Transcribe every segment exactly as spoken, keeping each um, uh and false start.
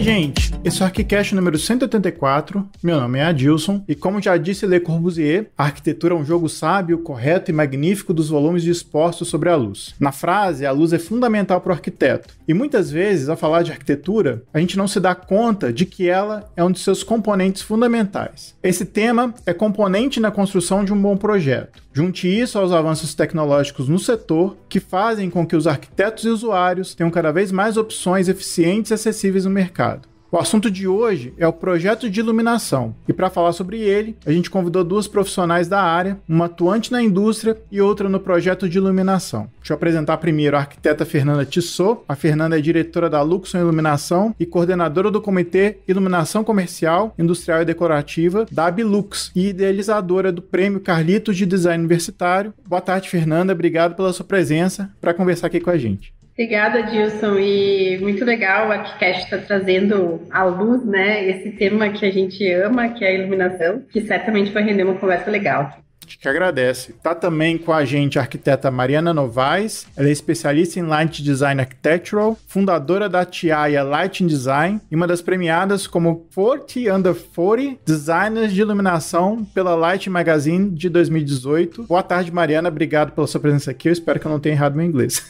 gente, esse é o ArchiCast número cento e oitenta e quatro, meu nome é Adilson, e como já disse Le Corbusier, a arquitetura é um jogo sábio, correto e magnífico dos volumes dispostos sobre a luz. Na frase, a luz é fundamental para o arquiteto, e muitas vezes, ao falar de arquitetura, a gente não se dá conta de que ela é um de seus componentes fundamentais. Esse tema é componente na construção de um bom projeto. Junte isso aos avanços tecnológicos no setor, que fazem com que os arquitetos e usuários tenham cada vez mais opções eficientes e acessíveis no mercado. O assunto de hoje é o projeto de iluminação, e para falar sobre ele, a gente convidou duas profissionais da área, uma atuante na indústria e outra no projeto de iluminação. Deixa eu apresentar primeiro a arquiteta Fernanda Tissot. A Fernanda é diretora da Luxon Iluminação e coordenadora do Comitê Iluminação Comercial, Industrial e Decorativa da Abilux e idealizadora do Prêmio Carlitos de Design Universitário. Boa tarde, Fernanda. Obrigado pela sua presença para conversar aqui com a gente. Obrigada, Dilson, e muito legal o ArchiCast está trazendo à luz, né, esse tema que a gente ama, que é a iluminação, que certamente vai render uma conversa legal. A gente que agradece. Tá também com a gente a arquiteta Mariana Novaes, ela é especialista em Light Design Architectural, fundadora da Tiaia Lighting Design e uma das premiadas como quarenta under quarenta Designers de Iluminação pela Light Magazine de dois mil e dezoito. Boa tarde, Mariana, obrigado pela sua presença aqui, eu espero que eu não tenha errado meu inglês.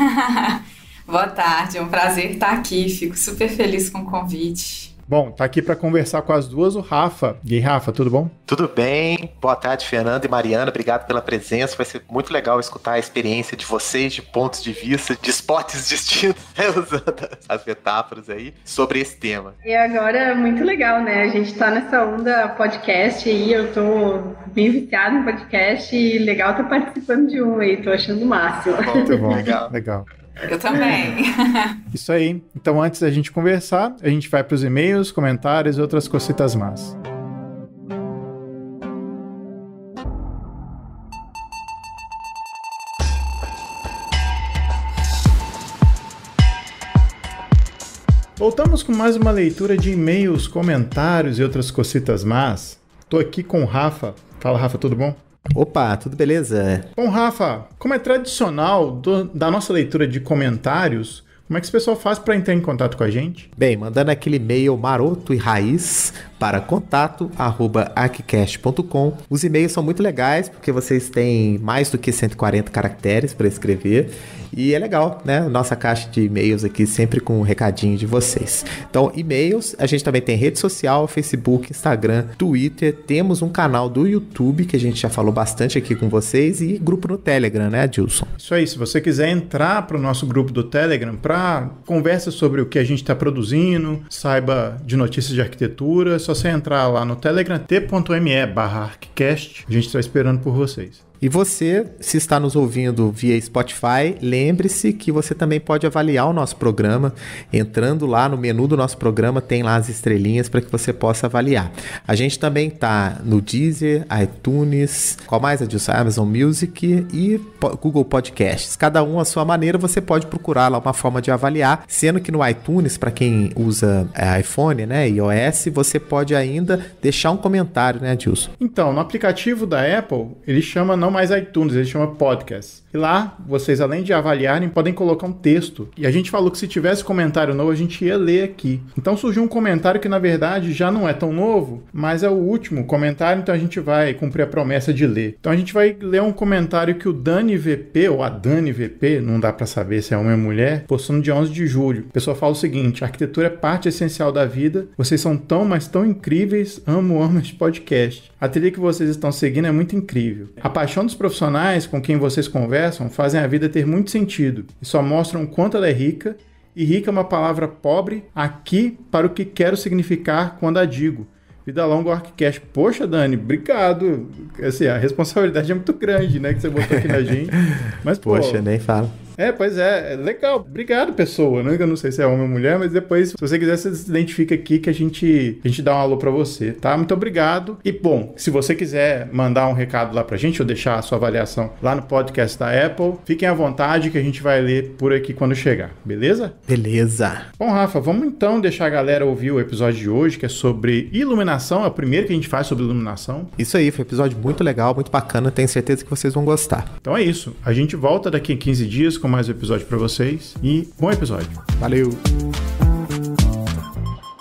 Boa tarde, é um prazer estar aqui, fico super feliz com o convite. Bom, tá aqui para conversar com as duas o Rafa. E aí, Rafa, tudo bom? Tudo bem. Boa tarde, Fernanda e Mariana. Obrigado pela presença. Vai ser muito legal escutar a experiência de vocês, de pontos de vista, de esportes distintos, né, usando as metáforas aí, sobre esse tema. E agora, muito legal, né? A gente tá nessa onda podcast aí, eu tô bem viciada no podcast e legal estar participando de um aí, tô achando o máximo. Muito bom, legal. legal. Eu também. Isso aí. Então, antes da gente conversar, a gente vai para os e-mails, comentários e outras cositas más. Voltamos com mais uma leitura de e-mails, comentários e outras cositas más. Tô aqui com o Rafa. Fala, Rafa, tudo bom? Opa, tudo beleza? Bom, Rafa, como é tradicional do, da nossa leitura de comentários, como é que esse pessoal faz para entrar em contato com a gente? Bem, mandando aquele e-mail maroto e raiz para contato arroba archicast ponto com. Os e-mails são muito legais porque vocês têm mais do que cento e quarenta caracteres para escrever e é legal, né? Nossa caixa de e-mails aqui sempre com um recadinho de vocês. Então, e-mails, a gente também tem rede social, Facebook, Instagram, Twitter, temos um canal do YouTube que a gente já falou bastante aqui com vocês e grupo no Telegram, né, Adilson? Isso aí, se você quiser entrar para o nosso grupo do Telegram para conversa sobre o que a gente está produzindo, saiba de notícias de arquitetura, é só você entrar lá no Telegram, t.me barra archicast, a gente está esperando por vocês. E você, se está nos ouvindo via Spotify, lembre-se que você também pode avaliar o nosso programa. Entrando lá no menu do nosso programa, tem lá as estrelinhas para que você possa avaliar. A gente também está no Deezer, iTunes, qual mais, Adilson? Amazon Music e Google Podcasts. Cada um à sua maneira, você pode procurar lá uma forma de avaliar, sendo que no iTunes, para quem usa iPhone, né, iOS, você pode ainda deixar um comentário, né, Adilson? Então, no aplicativo da Apple, ele chama não mais iTunes, ele chama Podcast. E lá, vocês além de avaliarem, podem colocar um texto. E a gente falou que se tivesse comentário novo, a gente ia ler aqui. Então surgiu um comentário que na verdade já não é tão novo, mas é o último comentário, então a gente vai cumprir a promessa de ler. Então a gente vai ler um comentário que o Dani V P, ou a Dani V P, não dá pra saber se é homem ou mulher, postou no dia onze de julho. A pessoa fala o seguinte: a arquitetura é parte essencial da vida, vocês são tão, mas tão incríveis, amo, amo este podcast. A trilha que vocês estão seguindo é muito incrível. A paixão dos profissionais com quem vocês conversam fazem a vida ter muito sentido e só mostram o quanto ela é rica, e rica é uma palavra pobre aqui para o que quero significar quando a digo. Vida longa ao ArchiCast. Poxa, Dani, obrigado. Assim, a responsabilidade é muito grande, né, que você botou aqui na gente. Mas, Poxa, pô, nem falo. É, pois é, é legal. Obrigado, pessoa, né? Eu não sei se é homem ou mulher, mas depois, se você quiser, você se identifica aqui que a gente, a gente dá um alô pra você, tá? Muito obrigado. E, bom, se você quiser mandar um recado lá pra gente ou deixar a sua avaliação lá no podcast da Apple, fiquem à vontade que a gente vai ler por aqui quando chegar, beleza? Beleza. Bom, Rafa, vamos então deixar a galera ouvir o episódio de hoje, que é sobre iluminação. É o primeiro que a gente faz sobre iluminação. Isso aí, foi um episódio muito legal, muito bacana. Tenho certeza que vocês vão gostar. Então é isso. A gente volta daqui a quinze dias com mais um episódio pra vocês. E bom episódio. Valeu!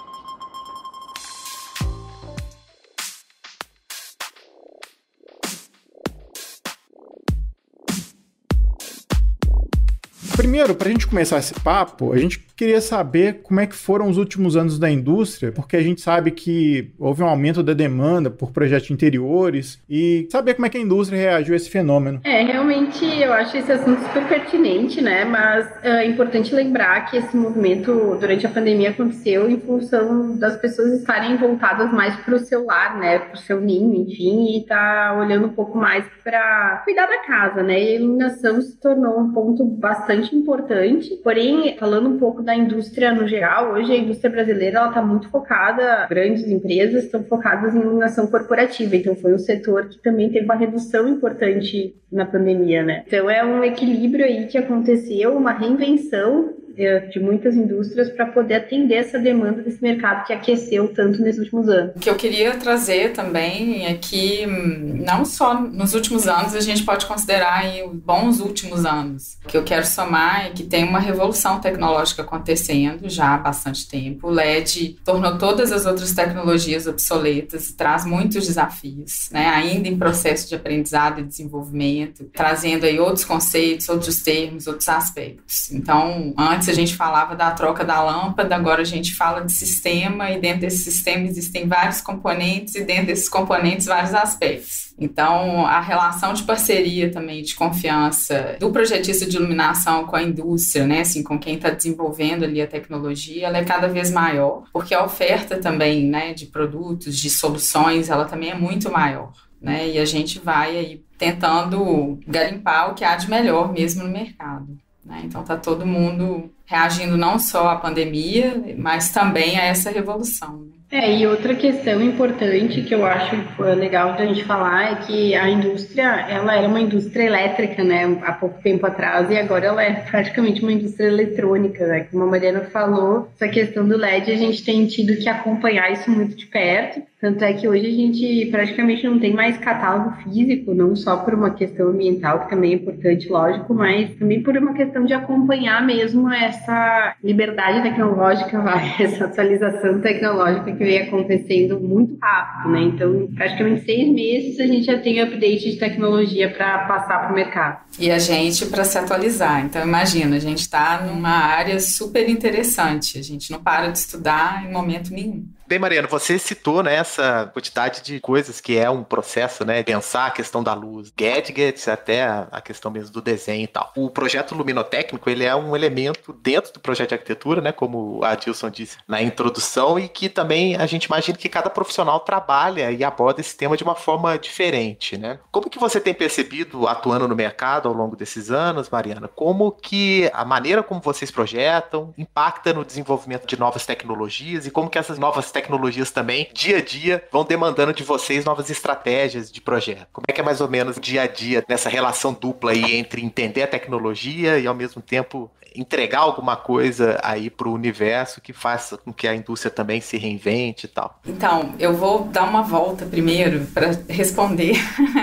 Primeiro, para a gente começar esse papo, a gente queria saber como é que foram os últimos anos da indústria, porque a gente sabe que houve um aumento da demanda por projetos interiores e saber como é que a indústria reagiu a esse fenômeno. É, realmente eu acho esse assunto super pertinente, né? Mas é importante lembrar que esse movimento durante a pandemia aconteceu em função das pessoas estarem voltadas mais para o celular, né? Para o seu ninho, enfim, e tá olhando um pouco mais para cuidar da casa, né? E a iluminação se tornou um ponto bastante importante. Porém, falando um pouco da indústria no geral, hoje a indústria brasileira ela está muito focada, grandes empresas estão focadas em iluminação corporativa, então foi um setor que também teve uma redução importante na pandemia, né? Então é um equilíbrio aí que aconteceu, uma reinvenção de muitas indústrias para poder atender essa demanda desse mercado que aqueceu tanto nesses últimos anos. O que eu queria trazer também é que não só nos últimos anos a gente pode considerar aí os bons últimos anos. O que eu quero somar é que tem uma revolução tecnológica acontecendo já há bastante tempo. O L E D tornou todas as outras tecnologias obsoletas e traz muitos desafios, né? Ainda em processo de aprendizado e desenvolvimento, trazendo aí outros conceitos, outros termos, outros aspectos. Então, antes a gente falava da troca da lâmpada, agora a gente fala de sistema e dentro desse sistema existem vários componentes e dentro desses componentes vários aspectos. Então, a relação de parceria também, de confiança do projetista de iluminação com a indústria, né, assim, com quem está desenvolvendo ali a tecnologia, ela é cada vez maior, porque a oferta também, né, de produtos, de soluções, ela também é muito maior, né, e a gente vai aí tentando garimpar o que há de melhor mesmo no mercado. Né? Então está todo mundo reagindo não só à pandemia, mas também a essa revolução. Né? É, e outra questão importante que eu acho legal da gente falar é que a indústria, ela era uma indústria elétrica, né, há pouco tempo atrás, e agora ela é praticamente uma indústria eletrônica, né, como a Mariana falou, essa questão do L E D a gente tem tido que acompanhar isso muito de perto, tanto é que hoje a gente praticamente não tem mais catálogo físico, não só por uma questão ambiental, que também é importante, lógico, mas também por uma questão de acompanhar mesmo essa liberdade tecnológica, vai, essa atualização tecnológica que vem acontecendo muito rápido, né? Então, praticamente seis meses a gente já tem update de tecnologia para passar para o mercado. E a gente para se atualizar. Então, imagina, a gente está numa área super interessante, a gente não para de estudar em momento nenhum. Bem, Mariana, você citou, né, essa quantidade de coisas que é um processo, né, pensar a questão da luz, gadgets, até a questão mesmo do desenho e tal. O projeto luminotécnico, ele é um elemento dentro do projeto de arquitetura, né, como a Adilson disse na introdução, e que também a gente imagina que cada profissional trabalha e aborda esse tema de uma forma diferente, né? Como que você tem percebido, atuando no mercado ao longo desses anos, Mariana, como que a maneira como vocês projetam impacta no desenvolvimento de novas tecnologias e como que essas novas tecnologias também, dia a dia, vão demandando de vocês novas estratégias de projeto? Como é que é mais ou menos o dia a dia nessa relação dupla aí entre entender a tecnologia e ao mesmo tempo entregar alguma coisa aí para o universo que faça com que a indústria também se reinvente e tal? Então, eu vou dar uma volta primeiro para responder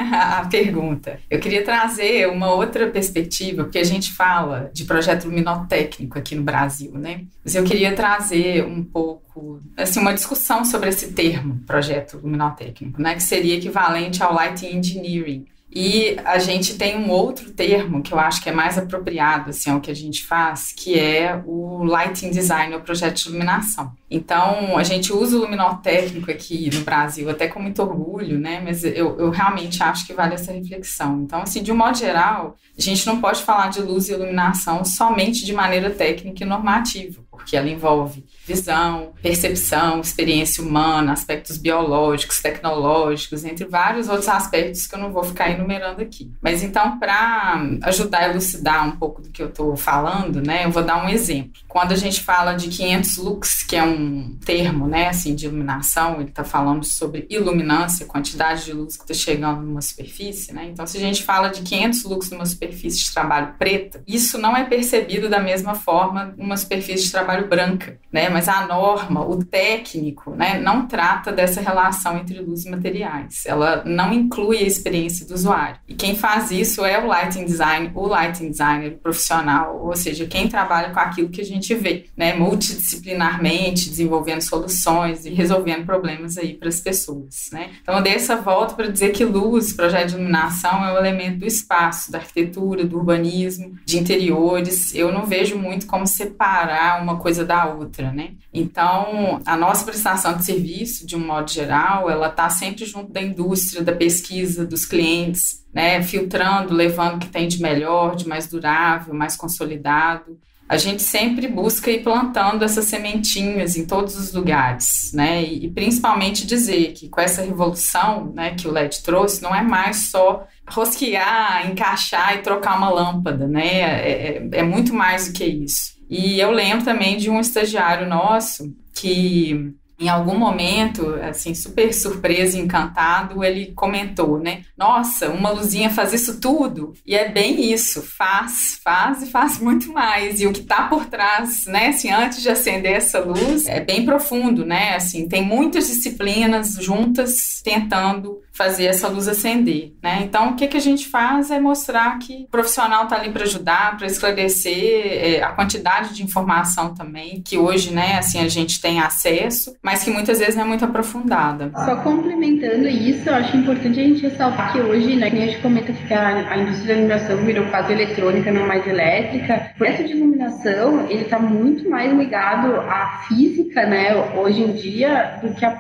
a pergunta. Eu queria trazer uma outra perspectiva, porque a gente fala de projeto luminotécnico aqui no Brasil, né? Mas eu queria trazer um pouco, assim, uma discussão sobre esse termo, projeto luminotécnico, né? Que seria equivalente ao Lighting Engineering. E a gente tem um outro termo que eu acho que é mais apropriado, assim, ao que a gente faz, que é o Lighting Design, o projeto de iluminação. Então, a gente usa o luminotécnico aqui no Brasil até com muito orgulho, né? Mas eu, eu realmente acho que vale essa reflexão. Então, assim, de um modo geral, a gente não pode falar de luz e iluminação somente de maneira técnica e normativa, porque ela envolve visão, percepção, experiência humana, aspectos biológicos, tecnológicos, entre vários outros aspectos que eu não vou ficar enumerando aqui. Mas então, para ajudar a elucidar um pouco do que eu estou falando, né, eu vou dar um exemplo. Quando a gente fala de quinhentos lux, que é um termo, né, assim, de iluminação, ele está falando sobre iluminância, quantidade de luz que está chegando numa superfície, né? Então, se a gente fala de quinhentos lux numa superfície de trabalho preta, isso não é percebido da mesma forma numa superfície de trabalho trabalho branca, né? Mas a norma, o técnico, né, não trata dessa relação entre luz e materiais. Ela não inclui a experiência do usuário. E quem faz isso é o lighting design, o lighting designer profissional, ou seja, quem trabalha com aquilo que a gente vê, né, multidisciplinarmente, desenvolvendo soluções e resolvendo problemas aí para as pessoas, né? Então eu dei essa volta para dizer que luz, projeto de iluminação, é um elemento do espaço, da arquitetura, do urbanismo, de interiores. Eu não vejo muito como separar uma coisa da outra, né? Então, a nossa prestação de serviço, de um modo geral, ela está sempre junto da indústria, da pesquisa, dos clientes, né? Filtrando, levando o que tem de melhor, de mais durável, mais consolidado. A gente sempre busca ir plantando essas sementinhas em todos os lugares, né? E, e principalmente dizer que com essa revolução, né, que o L E D trouxe, não é mais só rosquear, encaixar e trocar uma lâmpada, né? É, é, é muito mais do que isso. E eu lembro também de um estagiário nosso que, em algum momento, assim, super surpreso e encantado, ele comentou, né? Nossa, uma luzinha faz isso tudo? E é bem isso, faz, faz e faz muito mais. E o que está por trás, né, assim, antes de acender essa luz, é bem profundo, né? Assim, tem muitas disciplinas juntas tentando fazer essa luz acender, né? Então, o que, que a gente faz é mostrar que o profissional está ali para ajudar, para esclarecer é, a quantidade de informação também, que hoje, né, assim, a gente tem acesso, mas que muitas vezes não é muito aprofundada. Só complementando isso, eu acho importante a gente ressaltar que hoje, né, que a gente comenta que a, a indústria da iluminação virou quase eletrônica, não mais elétrica. O projeto de iluminação, ele está muito mais ligado à física, né, hoje em dia, do que a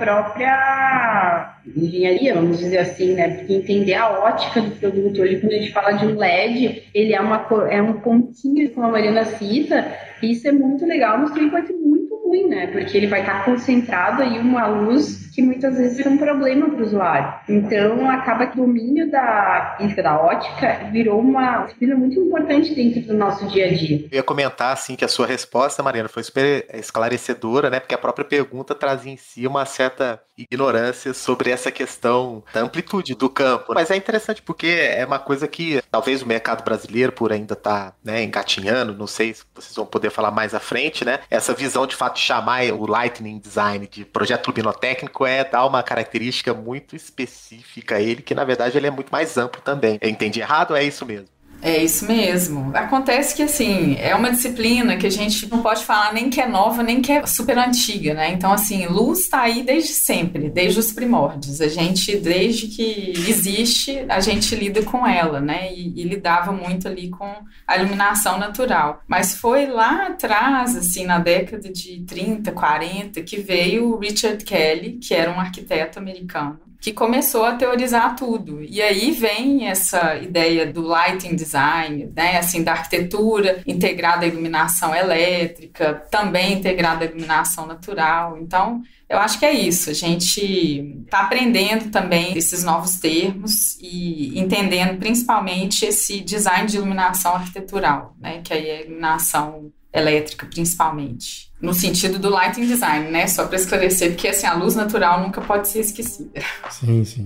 própria engenharia, vamos dizer assim, né, porque entender a ótica do produto, hoje quando a gente fala de um L E D, ele é, uma, é um pontinho, como a Mariana cita, e isso é muito legal, mas também pode ser muito ruim, né, porque ele vai estar concentrado aí uma luz que muitas vezes é um problema para o usuário. Então, acaba que o domínio da física, da ótica, virou uma disciplina muito importante dentro do nosso dia a dia. Eu ia comentar, assim, que a sua resposta, Mariana, foi super esclarecedora, né, porque a própria pergunta trazia em si uma certa ignorância sobre essa questão da amplitude do campo. Mas é interessante porque é uma coisa que talvez o mercado brasileiro, por ainda estar, né, engatinhando, não sei se vocês vão poder falar mais à frente, né, essa visão de fato de chamar o Lighting Design de projeto luminotécnico é dar uma característica muito específica a ele, que na verdade ele é muito mais amplo também. Eu entendi errado ou é isso mesmo? É isso mesmo. Acontece que, assim, é uma disciplina que a gente não pode falar nem que é nova, nem que é super antiga, né? Então, assim, luz está aí desde sempre, desde os primórdios. A gente, desde que existe, a gente lida com ela, né? E, e lidava muito ali com a iluminação natural. Mas foi lá atrás, assim, na década de trinta, quarenta, que veio o Richard Kelly, que era um arquiteto americano, que começou a teorizar tudo. E aí vem essa ideia do lighting design, né, assim, da arquitetura integrada à iluminação elétrica, também integrada à iluminação natural. Então, eu acho que é isso. A gente está aprendendo também esses novos termos e entendendo principalmente esse design de iluminação arquitetural, né, que aí é a iluminação elétrica principalmente, no sentido do lighting design, né? Só para esclarecer, porque assim, a luz natural nunca pode ser esquecida. Sim, sim.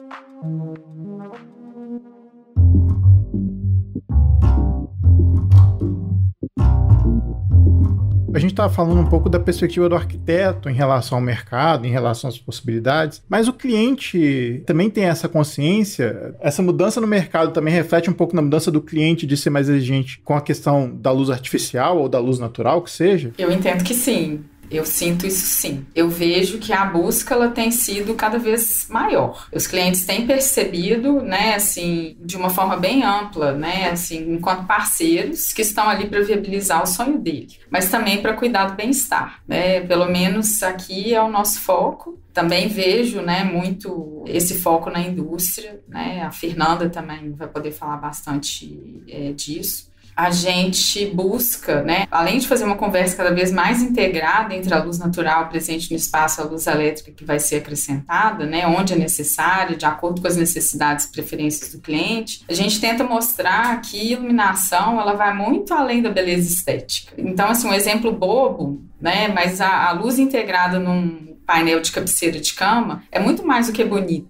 A gente estava falando um pouco da perspectiva do arquiteto em relação ao mercado, em relação às possibilidades, mas o cliente também tem essa consciência. Essa mudança no mercado também reflete um pouco na mudança do cliente de ser mais exigente com a questão da luz artificial ou da luz natural, que seja? Eu entendo que sim. Eu sinto isso sim. Eu vejo que a busca ela tem sido cada vez maior. Os clientes têm percebido, né, assim, de uma forma bem ampla, né, assim, enquanto parceiros que estão ali para viabilizar o sonho dele, mas também para cuidar do bem-estar, né? Pelo menos aqui é o nosso foco. Também vejo, né, muito esse foco na indústria, né? A Fernanda também vai poder falar bastante é, disso. A gente busca, né, além de fazer uma conversa cada vez mais integrada entre a luz natural presente no espaço e a luz elétrica que vai ser acrescentada, né, onde é necessário, de acordo com as necessidades e preferências do cliente, a gente tenta mostrar que iluminação ela vai muito além da beleza estética. Então, assim, um exemplo bobo, né, mas a, a luz integrada num painel de cabeceira de cama é muito mais do que bonita.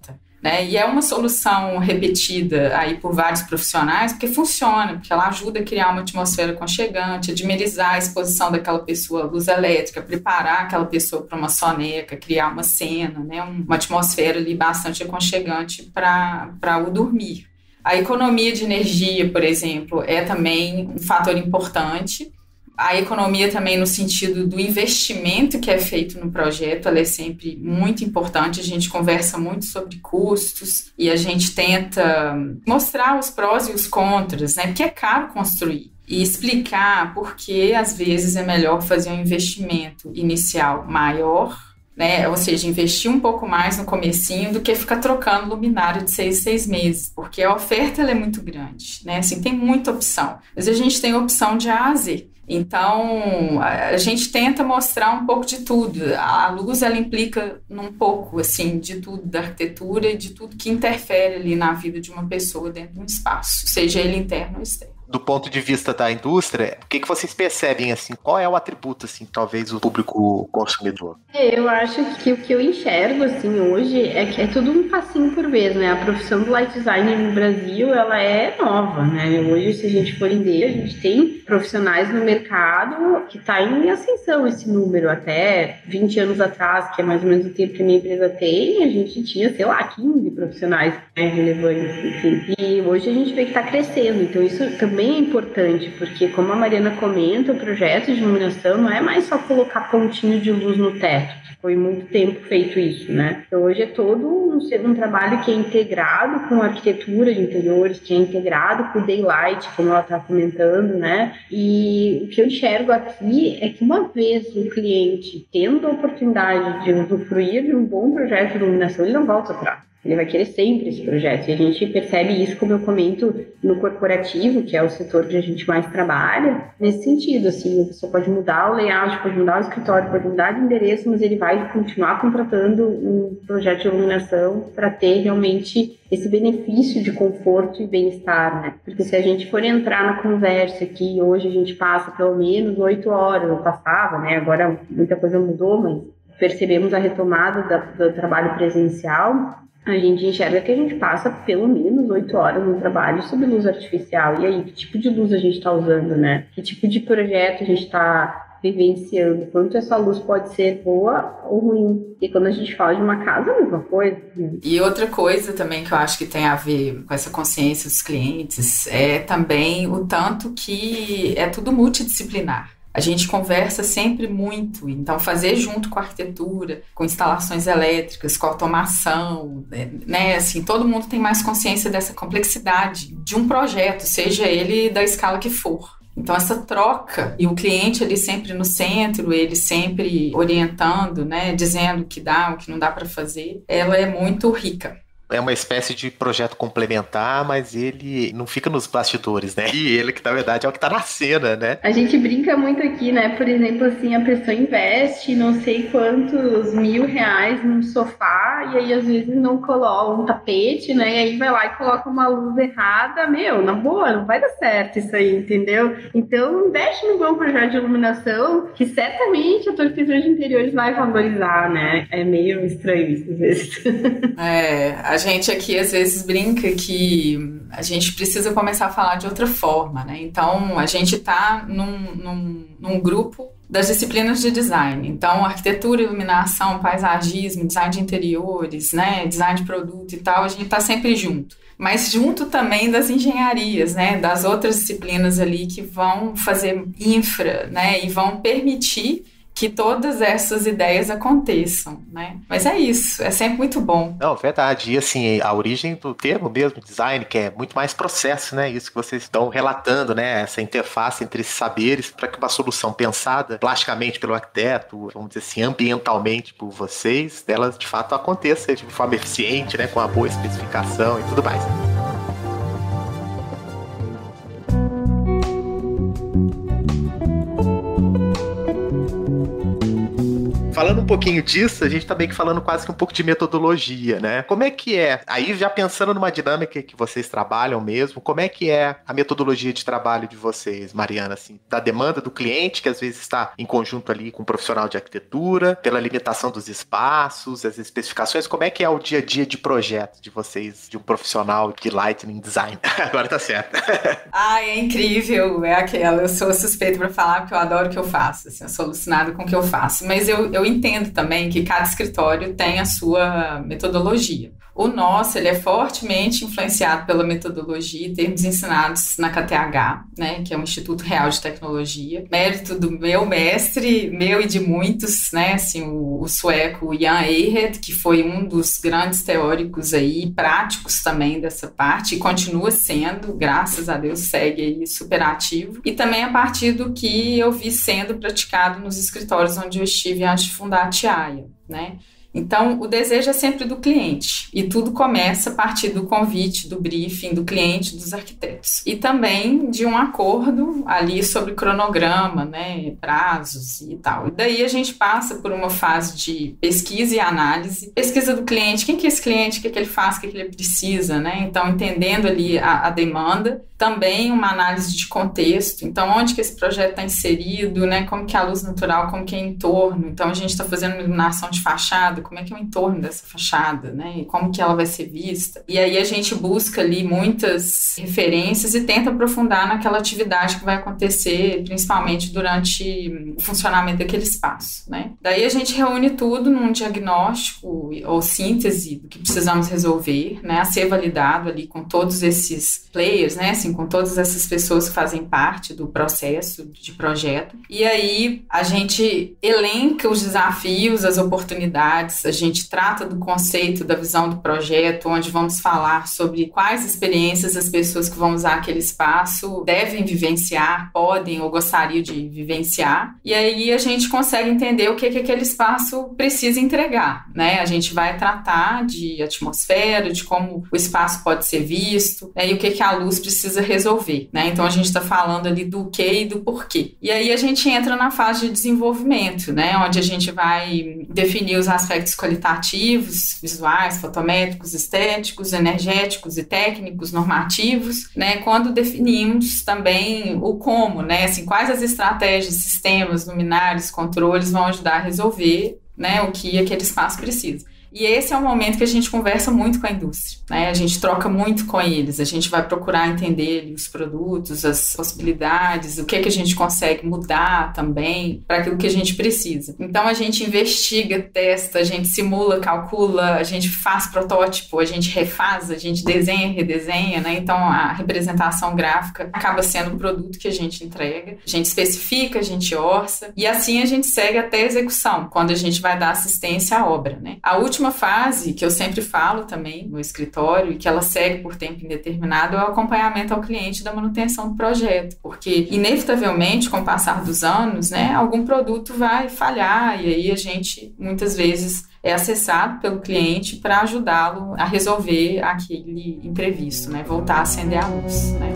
né? E é uma solução repetida aí por vários profissionais, porque funciona, porque ela ajuda a criar uma atmosfera aconchegante, a dimerizar a exposição daquela pessoa à luz elétrica, preparar aquela pessoa para uma soneca, criar uma cena, né? Uma atmosfera ali bastante aconchegante para para o dormir. A economia de energia, por exemplo, é também um fator importante. A economia também no sentido do investimento que é feito no projeto, ela é sempre muito importante. A gente conversa muito sobre custos e a gente tenta mostrar os prós e os contras, né? Porque é caro construir. E explicar por que, às vezes, é melhor fazer um investimento inicial maior, né? Ou seja, investir um pouco mais no comecinho do que ficar trocando luminária de seis, seis meses, porque a oferta ela é muito grande, né? Assim, tem muita opção, mas a gente tem opção de A a Z. Então, a gente tenta mostrar um pouco de tudo. A luz, ela implica num pouco, assim, de tudo da arquitetura e de tudo que interfere ali na vida de uma pessoa dentro de um espaço, seja ele interno ou externo. Do ponto de vista da indústria, o que, que vocês percebem, assim, qual é o atributo, assim, talvez o público consumidor? Eu acho que o que eu enxergo, assim, hoje é que é tudo um passinho por vez, né? A profissão do light designer no Brasil, ela é nova, né? Hoje, se a gente for entender, a gente tem profissionais no mercado que está em ascensão esse número. Até vinte anos atrás, que é mais ou menos o tempo que a minha empresa tem, a gente tinha, sei lá, quinze profissionais, né, relevantes, enfim. E hoje a gente vê que está crescendo, então isso também Também é importante, porque como a Mariana comenta, o projeto de iluminação não é mais só colocar pontinho de luz no teto, que foi muito tempo feito isso, né? Então hoje é todo um, um trabalho que é integrado com a arquitetura de interiores, que é integrado com o daylight, como ela está comentando, né? E o que eu enxergo aqui é que uma vez o cliente tendo a oportunidade de usufruir de um bom projeto de iluminação, ele não volta atrás. Ele vai querer sempre esse projeto. E a gente percebe isso, como eu comento, no corporativo, que é o setor que a gente mais trabalha, nesse sentido, assim, a pessoa pode mudar o layout, pode mudar o escritório, pode mudar de endereço, mas ele vai continuar contratando um projeto de iluminação para ter realmente esse benefício de conforto e bem-estar, né? Porque se a gente for entrar na conversa que hoje a gente passa pelo menos oito horas, eu passava, né? Agora muita coisa mudou, mas percebemos a retomada da, do trabalho presencial. A gente enxerga que a gente passa pelo menos oito horas no trabalho sob luz artificial. E aí, que tipo de luz a gente está usando, né? Que tipo de projeto a gente está vivenciando? Quanto essa luz pode ser boa ou ruim? E quando a gente fala de uma casa, é a mesma coisa. Né? E outra coisa também que eu acho que tem a ver com essa consciência dos clientes é também o tanto que é tudo multidisciplinar. A gente conversa sempre muito, então fazer junto com a arquitetura, com instalações elétricas, com automação, né, assim, todo mundo tem mais consciência dessa complexidade de um projeto, seja ele da escala que for. Então essa troca, e o cliente ele sempre no centro, ele sempre orientando, né, dizendo o que dá, o que não dá para fazer, ela é muito rica. É uma espécie de projeto complementar, mas ele não fica nos bastidores, né? E ele que, na verdade, é o que tá na cena, né? A gente brinca muito aqui, né? Por exemplo, assim, a pessoa investe não sei quantos mil reais num sofá e aí, às vezes, não coloca um tapete, né? E aí vai lá e coloca uma luz errada. Meu, na boa, não vai dar certo isso aí, entendeu? Então, investe num bom projeto de iluminação que certamente a tua arquitetura de interiores vai valorizar, né? É meio estranho isso, às vezes. É... A gente aqui às vezes brinca que a gente precisa começar a falar de outra forma, né? Então, a gente está num, num, num grupo das disciplinas de design. Então, arquitetura, iluminação, paisagismo, design de interiores, né? Design de produto e tal, a gente está sempre junto. Mas junto também das engenharias, né? Das outras disciplinas ali que vão fazer infra, né? E vão permitir que todas essas ideias aconteçam, né? Mas é isso, é sempre muito bom. Não, verdade. E assim, a origem do termo mesmo, design, que é muito mais processo, né? Isso que vocês estão relatando, né? Essa interface entre esses saberes para que uma solução pensada plasticamente pelo arquiteto, vamos dizer assim, ambientalmente por vocês, ela de fato aconteça de forma eficiente, né? Com uma boa especificação e tudo mais. Falando um pouquinho disso, a gente tá meio que falando quase que um pouco de metodologia, né? Como é que é? Aí já pensando numa dinâmica que vocês trabalham mesmo, como é que é a metodologia de trabalho de vocês, Mariana, assim, da demanda do cliente, que às vezes está em conjunto ali com um profissional de arquitetura, pela limitação dos espaços, as especificações, como é que é o dia a dia de projeto de vocês, de um profissional de Lightning Design? Agora tá certo. Ah, é incrível, é aquela, eu sou suspeita para falar porque eu adoro o que eu faço, assim, eu sou alucinada com o que eu faço, mas eu, eu entendo também que cada escritório tem a sua metodologia. O nosso, ele é fortemente influenciado pela metodologia e termos ensinados na K T H, né, que é o Instituto Real de Tecnologia. Mérito do meu mestre, meu e de muitos, né, assim, o, o sueco Jan Eirhed, que foi um dos grandes teóricos aí, práticos também dessa parte, e continua sendo, graças a Deus, segue aí super ativo. E também a partir do que eu vi sendo praticado nos escritórios onde eu estive antes de fundar a Tiaia, né. Então, o desejo é sempre do cliente e tudo começa a partir do convite, do briefing, do cliente, dos arquitetos. E também de um acordo ali sobre cronograma, né, prazos e tal. E daí a gente passa por uma fase de pesquisa e análise. Pesquisa do cliente, quem que é esse cliente, o que, é que ele faz, o que, é que ele precisa, né? Então, entendendo ali a, a demanda. Também uma análise de contexto, então onde que esse projeto está inserido, né, como que é a luz natural, como que é o entorno, então a gente está fazendo uma iluminação de fachada, como é que é o entorno dessa fachada, né, e como que ela vai ser vista, e aí a gente busca ali muitas referências e tenta aprofundar naquela atividade que vai acontecer, principalmente durante o funcionamento daquele espaço, né. Daí a gente reúne tudo num diagnóstico ou síntese do que precisamos resolver, né, a ser validado ali com todos esses players, né, assim, com todas essas pessoas que fazem parte do processo de projeto. E aí a gente elenca os desafios, as oportunidades, a gente trata do conceito, da visão do projeto, onde vamos falar sobre quais experiências as pessoas que vão usar aquele espaço devem vivenciar, podem ou gostariam de vivenciar. E aí a gente consegue entender o que, que aquele espaço precisa entregar, né? A gente vai tratar de atmosfera, de como o espaço pode ser visto, né? E o que, que a luz precisa resolver, né? Então a gente está falando ali do que e do porquê. E aí a gente entra na fase de desenvolvimento, né? Onde a gente vai definir os aspectos qualitativos, visuais, fotométricos, estéticos, energéticos e técnicos, normativos, né? Quando definimos também o como, né? Assim, quais as estratégias, sistemas, luminários, controles vão ajudar a resolver, né, o que aquele espaço precisa. E esse é um momento que a gente conversa muito com a indústria, né? A gente troca muito com eles, a gente vai procurar entender os produtos, as possibilidades, o que é que a gente consegue mudar também para aquilo que a gente precisa. Então a gente investiga, testa, a gente simula, calcula, a gente faz protótipo, a gente refaz, a gente desenha, redesenha, né? Então a representação gráfica acaba sendo o produto que a gente entrega, a gente especifica, a gente orça e assim a gente segue até a execução, quando a gente vai dar assistência à obra, né? A última última fase, que eu sempre falo também no escritório, e que ela segue por tempo indeterminado, é o acompanhamento ao cliente da manutenção do projeto, porque inevitavelmente, com o passar dos anos, né, algum produto vai falhar, e aí a gente, muitas vezes, é acessado pelo cliente para ajudá-lo a resolver aquele imprevisto, né, voltar a acender a luz, né.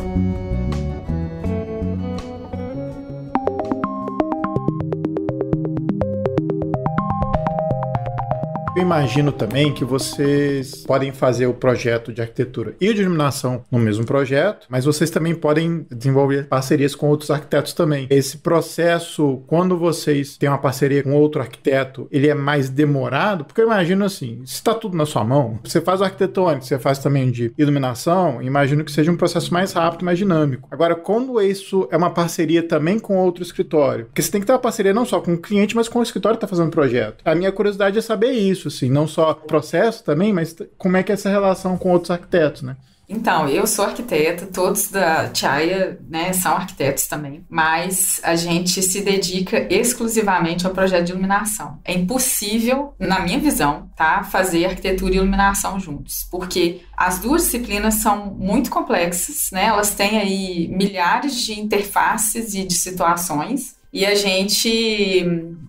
Eu imagino também que vocês podem fazer o projeto de arquitetura e de iluminação no mesmo projeto, mas vocês também podem desenvolver parcerias com outros arquitetos também. Esse processo, quando vocês têm uma parceria com outro arquiteto, ele é mais demorado? Porque eu imagino assim, se está tudo na sua mão, você faz o arquitetônico, você faz também de iluminação, imagino que seja um processo mais rápido, mais dinâmico. Agora, quando isso é uma parceria também com outro escritório, porque você tem que ter uma parceria não só com o cliente, mas com o escritório que está fazendo o projeto. A minha curiosidade é saber isso, assim, não só processo também, mas como é que é essa relação com outros arquitetos, né? Então, eu sou arquiteta, todos da Tiaia, né, são arquitetos também, mas a gente se dedica exclusivamente ao projeto de iluminação. É impossível, na minha visão, tá, fazer arquitetura e iluminação juntos, porque as duas disciplinas são muito complexas, né, elas têm aí milhares de interfaces e de situações, e a gente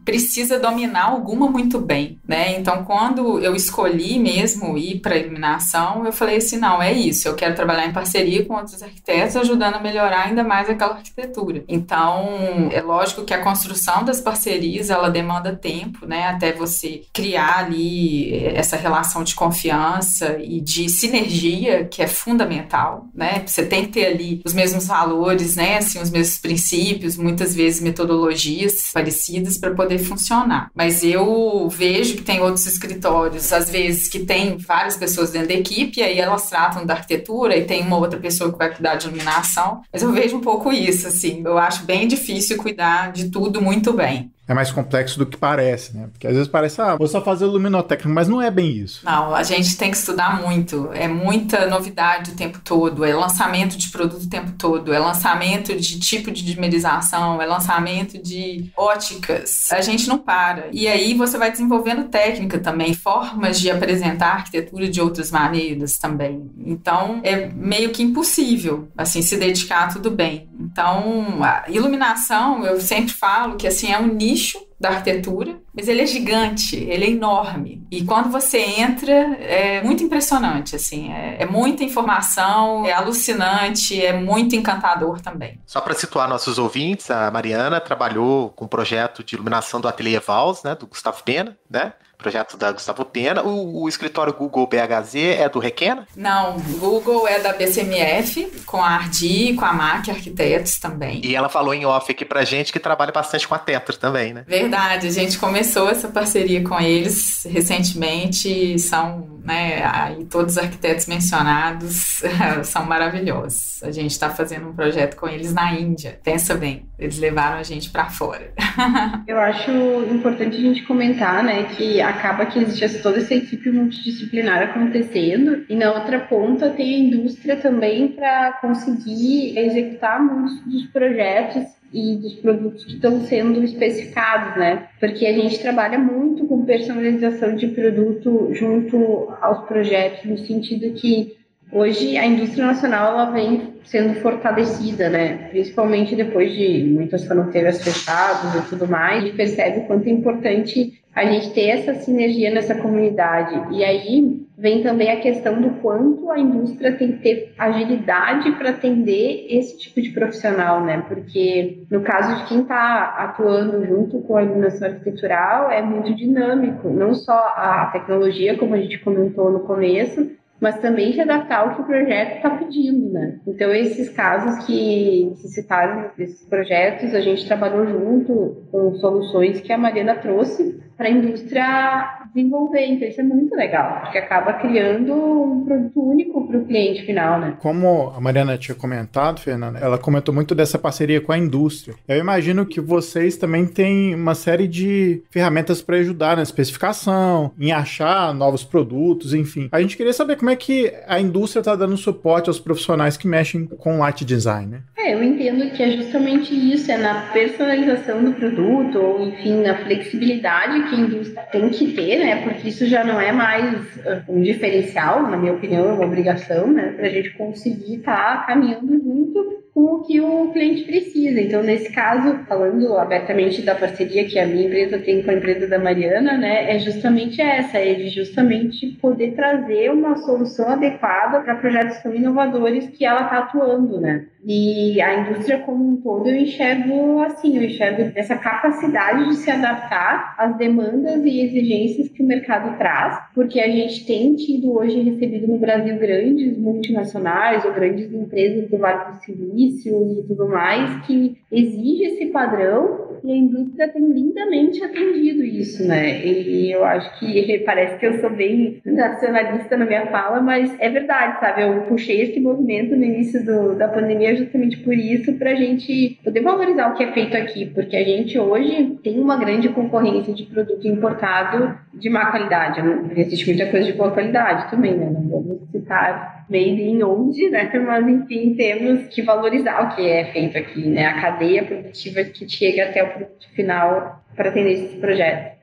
precisa dominar alguma muito bem, né? Então, quando eu escolhi mesmo ir para a iluminação, eu falei assim, não, é isso, eu quero trabalhar em parceria com outros arquitetos, ajudando a melhorar ainda mais aquela arquitetura. Então, é lógico que a construção das parcerias, ela demanda tempo, né? Até você criar ali essa relação de confiança e de sinergia, que é fundamental, né? Você tem que ter ali os mesmos valores, né? Assim, os mesmos princípios, muitas vezes metodologias parecidas para poder funcionar. Mas eu vejo que tem outros escritórios, às vezes, que tem várias pessoas dentro da equipe, e aí elas tratam da arquitetura e tem uma outra pessoa que vai cuidar de iluminação. Mas eu vejo um pouco isso, assim. Eu acho bem difícil cuidar de tudo muito bem. É mais complexo do que parece, né? Porque às vezes parece, ah, vou só fazer o luminotécnico, mas não é bem isso. Não, a gente tem que estudar muito. É muita novidade o tempo todo, é lançamento de produto o tempo todo, é lançamento de tipo de dimerização, é lançamento de óticas. A gente não para. E aí você vai desenvolvendo técnica também, formas de apresentar a arquitetura de outras maneiras também. Então, é meio que impossível, assim, se dedicar a tudo bem. Então, a iluminação, eu sempre falo que, assim, é um nicho da arquitetura, mas ele é gigante, ele é enorme. E quando você entra, é muito impressionante, assim, é, é muita informação, é alucinante, é muito encantador também. Só para situar nossos ouvintes, a Mariana trabalhou com o projeto de iluminação do Ateliê Vals, né, do Gustavo Pena, né? Projeto da Gustavo Pena. O, o escritório Google B H Z é do Requena? Não, Google é da B C M F, com a Ardi, com a M A C Arquitetos também. E ela falou em off aqui pra gente que trabalha bastante com a Tetra também, né? Verdade, a gente começou essa parceria com eles recentemente, são, né, aí todos os arquitetos mencionados são maravilhosos. A gente está fazendo um projeto com eles na Índia, pensa bem, eles levaram a gente para fora. Eu acho importante a gente comentar, né, que acaba que existe toda essa equipe multidisciplinar acontecendo e na outra ponta tem a indústria também para conseguir executar muitos dos projetos e dos produtos que estão sendo especificados, né? Porque a gente trabalha muito com personalização de produto junto aos projetos, no sentido que hoje a indústria nacional ela vem sendo fortalecida, né? Principalmente depois de muitas fronteiras fechadas e tudo mais, a gente percebe o quanto é importante a gente ter essa sinergia nessa comunidade. E aí vem também a questão do quanto a indústria tem que ter agilidade para atender esse tipo de profissional, né? Porque no caso de quem está atuando junto com a iluminação arquitetural, é muito dinâmico, não só a tecnologia, como a gente comentou no começo, mas também se adaptar ao que o projeto está pedindo, né? Então, esses casos que se citaram, esses projetos, a gente trabalhou junto com soluções que a Mariana trouxe para a indústria desenvolver. Então, isso é muito legal, porque acaba criando um produto único para o cliente final, né? Como a Mariana tinha comentado, Fernanda, ela comentou muito dessa parceria com a indústria. Eu imagino que vocês também têm uma série de ferramentas para ajudar na especificação, em achar novos produtos, enfim. A gente queria saber como é que a indústria está dando suporte aos profissionais que mexem com light design, né? É, eu entendo que é justamente isso, é na personalização do produto, ou enfim, na flexibilidade que a indústria tem que ter, né? Porque isso já não é mais um diferencial, na minha opinião, é uma obrigação, né? Para a gente conseguir estar caminhando junto com o que o cliente precisa. Então, nesse caso, falando abertamente da parceria que a minha empresa tem com a empresa da Mariana, né? É justamente essa, é de justamente poder trazer uma solução adequada para projetos tão inovadores que ela está atuando, né? E a indústria como um todo eu enxergo assim, eu enxergo essa capacidade de se adaptar às demandas e exigências que o mercado traz, porque a gente tem tido hoje recebido no Brasil grandes multinacionais ou grandes empresas do Vale do Silício e tudo mais que exige esse padrão e a indústria tem lindamente atendido isso, né? E eu acho que parece que eu sou bem nacionalista na minha fala, mas é verdade, sabe? Eu puxei esse movimento no início do, da pandemia justamente por isso, para a gente poder valorizar o que é feito aqui, porque a gente hoje tem uma grande concorrência de produto importado de má qualidade, não existe muita coisa de boa qualidade também, né? Não vamos citar made in onde, né? Mas enfim, temos que valorizar o que é feito aqui, né? A cadeia produtiva que chega até o produto final para atender esses projetos.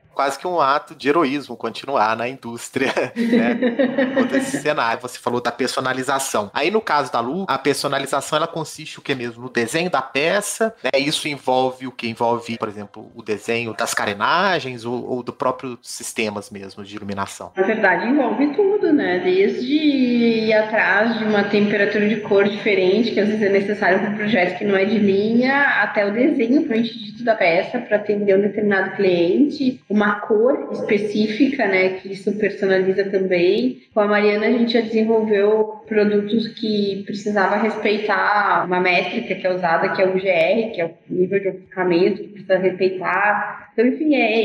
quase que um ato de heroísmo continuar na indústria, né? Todo esse cenário. Você falou da personalização. Aí, no caso da Lu, a personalização, ela consiste o que mesmo? No desenho da peça, né? Isso envolve o que? Envolve, por exemplo, o desenho das carenagens ou, ou do próprio sistemas mesmo de iluminação? Na verdade, envolve tudo, né? Desde ir atrás de uma temperatura de cor diferente, que às vezes é necessário para um projeto que não é de linha, até o desenho propriamente dito da peça para atender um determinado cliente, uma cor específica, né? Que isso personaliza também. Com a Mariana, a gente já desenvolveu produtos que precisava respeitar uma métrica que é usada, que é o G R, que é o nível de ofuscamento, que precisa respeitar. Então, enfim, é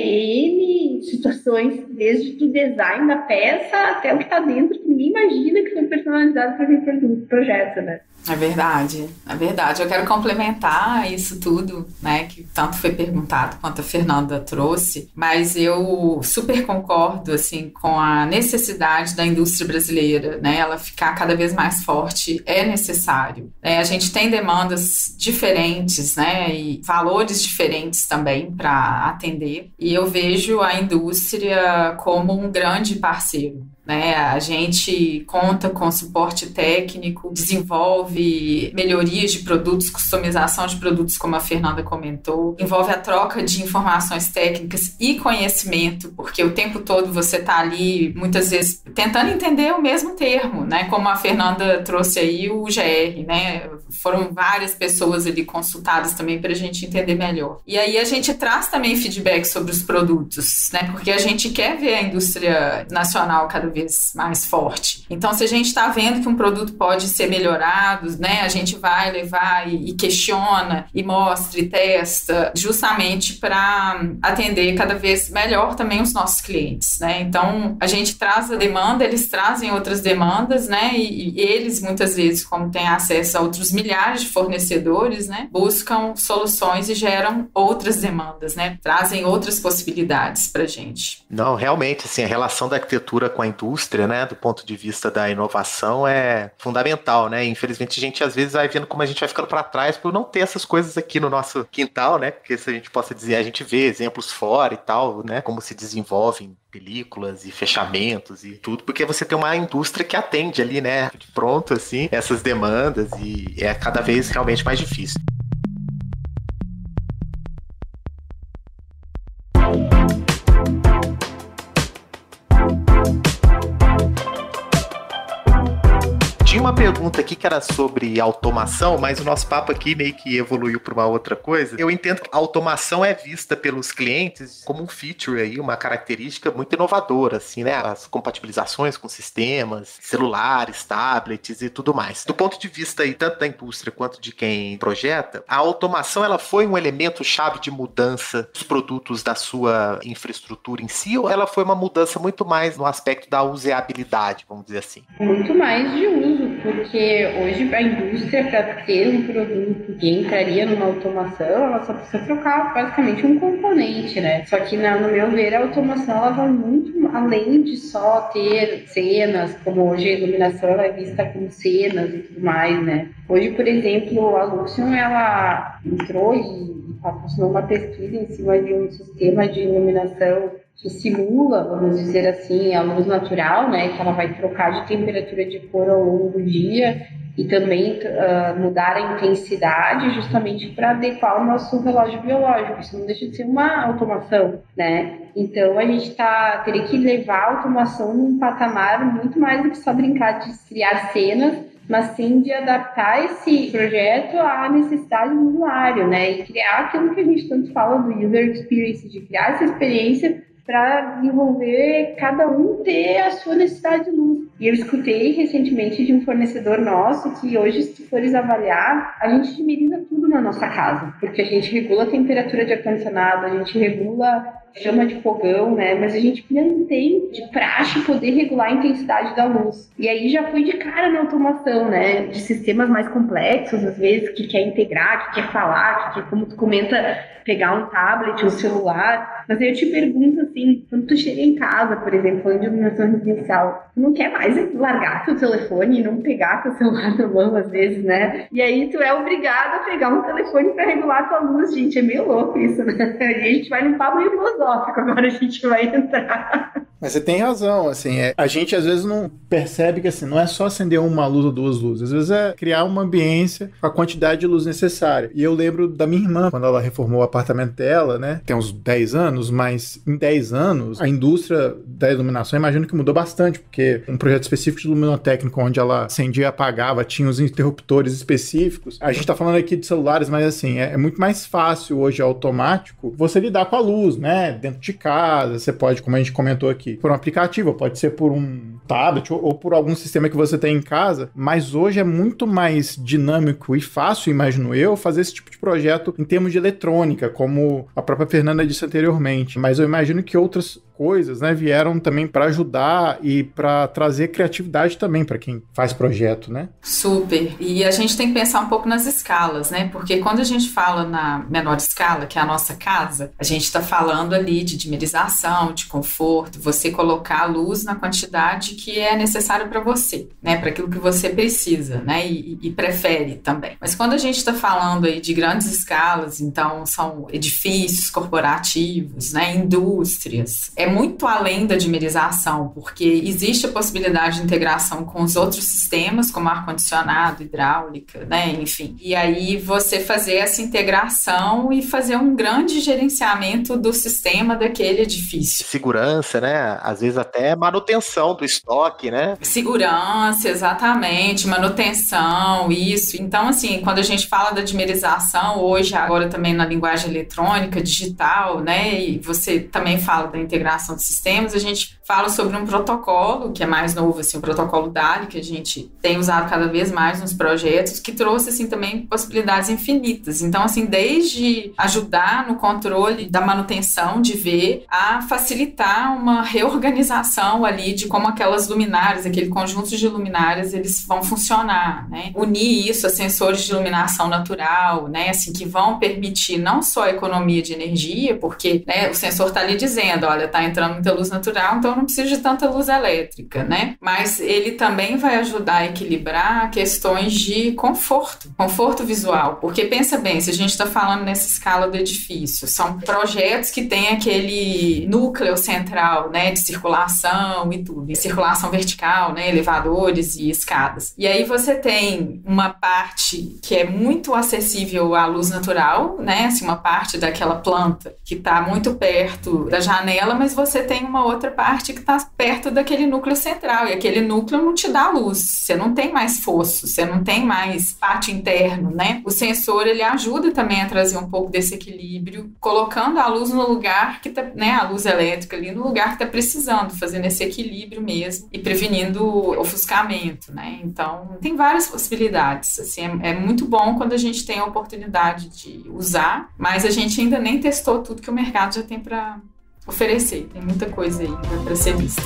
N situações, desde o design da peça até o que está dentro, que ninguém imagina que foi personalizado para aquele projeto, né? É verdade, é verdade. Eu quero complementar isso tudo, né, que tanto foi perguntado quanto a Fernanda trouxe, mas eu super concordo, assim, com a necessidade da indústria brasileira, né, ela ficar cada vez mais forte, é necessário. É, a gente tem demandas diferentes, né, e valores diferentes também para atender, e eu vejo a indústria como um grande parceiro. Né, a gente conta com suporte técnico, desenvolve melhorias de produtos, customização de produtos, como a Fernanda comentou, envolve a troca de informações técnicas e conhecimento, porque o tempo todo você está ali, muitas vezes, tentando entender o mesmo termo, né, como a Fernanda trouxe aí o G R, né, foram várias pessoas ali consultadas também para a gente entender melhor. E aí a gente traz também feedback sobre os produtos, né, porque a gente quer ver a indústria nacional cada vez mais forte. Então, se a gente está vendo que um produto pode ser melhorado, né, a gente vai levar e, e questiona, e mostra, e testa, justamente para atender cada vez melhor também os nossos clientes, né? Então, a gente traz a demanda, eles trazem outras demandas, né, e, e eles, muitas vezes, como têm acesso a outros milhares de fornecedores, né, buscam soluções e geram outras demandas, né, trazem outras possibilidades para a gente. Não, realmente, assim, a relação da arquitetura com a indústria, né, do ponto de vista da inovação é fundamental, né? Infelizmente a gente às vezes vai vendo como a gente vai ficando para trás por não ter essas coisas aqui no nosso quintal, né? Porque se a gente possa dizer, a gente vê exemplos fora e tal, né? Como se desenvolvem películas e fechamentos e tudo, porque você tem uma indústria que atende ali, né? De pronto, assim, essas demandas e é cada vez realmente mais difícil. Tinha uma pergunta aqui que era sobre automação, mas o nosso papo aqui meio que evoluiu para uma outra coisa. Eu entendo que a automação é vista pelos clientes como um feature aí, uma característica muito inovadora, assim, né? As compatibilizações com sistemas, celulares, tablets e tudo mais. Do ponto de vista aí, tanto da indústria quanto de quem projeta, a automação ela foi um elemento chave de mudança dos produtos da sua infraestrutura em si, ou ela foi uma mudança muito mais no aspecto da usabilidade, vamos dizer assim? Muito mais de uso, porque hoje a indústria, para ter um produto que entraria numa automação, ela só precisa trocar basicamente um componente, né? Só que, no meu ver, a automação ela vai muito além de só ter cenas, como hoje a iluminação ela é vista como cenas e tudo mais, né? Hoje, por exemplo, a Luxion, ela entrou e patrocinou uma pesquisa em cima de um sistema de iluminação que simula, vamos dizer assim, a luz natural, né, que ela vai trocar de temperatura de cor ao longo do dia e também uh, mudar a intensidade justamente para adequar o nosso relógio biológico. Isso não deixa de ser uma automação, né? Então a gente tá, teria que levar a automação num patamar muito mais do que só brincar de criar cenas, mas sim de adaptar esse projeto à necessidade do usuário, né? E criar aquilo que a gente tanto fala do user experience, de criar essa experiência para desenvolver cada um ter a sua necessidade de luz. E eu escutei recentemente de um fornecedor nosso que hoje, se fores avaliar, a gente otimiza tudo na nossa casa, porque a gente regula a temperatura de ar-condicionado, a gente regula chama de fogão, né? Mas a gente não tem de praxe poder regular a intensidade da luz. E aí já fui de cara na automação, né? De sistemas mais complexos, às vezes, que quer integrar, que quer falar, que quer, como tu comenta, pegar um tablet, um celular. Mas aí eu te pergunto, assim, quando tu chega em casa, por exemplo, falando de iluminação residencial, tu não quer mais faz é largar teu telefone e não pegar teu celular na mão às vezes, né? E aí tu é obrigado a pegar um telefone para regular tua luz, gente. É meio louco isso, né? E a gente vai num papo meio filosófico, agora a gente vai entrar. Mas você tem razão, assim, é, a gente às vezes não percebe que assim, não é só acender uma luz ou duas luzes, às vezes é criar uma ambiência com a quantidade de luz necessária. E eu lembro da minha irmã, quando ela reformou o apartamento dela, né, tem uns dez anos, mas em dez anos, a indústria da iluminação, imagino que mudou bastante, porque um projeto específico de luminotécnico, onde ela acendia e apagava, tinha os interruptores específicos. A gente tá falando aqui de celulares, mas assim, é, é muito mais fácil hoje, automático, você lidar com a luz, né, dentro de casa, você pode, como a gente comentou aqui, por um aplicativo, pode ser por um tablet ou, ou por algum sistema que você tem em casa, mas hoje é muito mais dinâmico e fácil, imagino eu, fazer esse tipo de projeto em termos de eletrônica, como a própria Fernanda disse anteriormente, mas eu imagino que outras coisas, né, vieram também para ajudar e para trazer criatividade também para quem faz projeto, né? Super. E a gente tem que pensar um pouco nas escalas, né? Porque quando a gente fala na menor escala, que é a nossa casa, a gente está falando ali de dimerização, de conforto, você colocar a luz na quantidade que é necessária para você, né? Para aquilo que você precisa, né? E, e prefere também. Mas quando a gente está falando aí de grandes escalas, então são edifícios corporativos, né? Indústrias, é muito além da dimerização, porque existe a possibilidade de integração com os outros sistemas, como ar-condicionado, hidráulica, né, enfim. E aí você fazer essa integração e fazer um grande gerenciamento do sistema daquele edifício. Segurança, né? Às vezes até manutenção do estoque, né? Segurança, exatamente, manutenção, isso. Então, assim, quando a gente fala da dimerização, hoje, agora também na linguagem eletrônica, digital, né, e você também fala da integração de sistemas, a gente fala sobre um protocolo, que é mais novo, assim, o protocolo D A L I, que a gente tem usado cada vez mais nos projetos, que trouxe, assim, também possibilidades infinitas. Então, assim, desde ajudar no controle da manutenção de V, a facilitar uma reorganização ali de como aquelas luminárias, aquele conjunto de luminárias, eles vão funcionar, né? Unir isso a sensores de iluminação natural, né? Assim, que vão permitir não só a economia de energia, porque, né, o sensor está ali dizendo, olha, tá entrando muita luz natural, então eu não preciso de tanta luz elétrica, né? Mas ele também vai ajudar a equilibrar questões de conforto, conforto visual, porque pensa bem, se a gente está falando nessa escala do edifício, são projetos que têm aquele núcleo central, né, de circulação e tudo, e circulação vertical, né, elevadores e escadas. E aí você tem uma parte que é muito acessível à luz natural, né, assim, uma parte daquela planta que está muito perto da janela, mas você tem uma outra parte que está perto daquele núcleo central, e aquele núcleo não te dá luz, você não tem mais fosso, você não tem mais pátio interno, né? O sensor, ele ajuda também a trazer um pouco desse equilíbrio, colocando a luz no lugar que tá, né, a luz elétrica ali no lugar que está precisando, fazendo esse equilíbrio mesmo e prevenindo o ofuscamento, né? Então, tem várias possibilidades, assim, é, é muito bom quando a gente tem a oportunidade de usar, mas a gente ainda nem testou tudo que o mercado já tem para oferecer. Tem muita coisa aí para ser vista.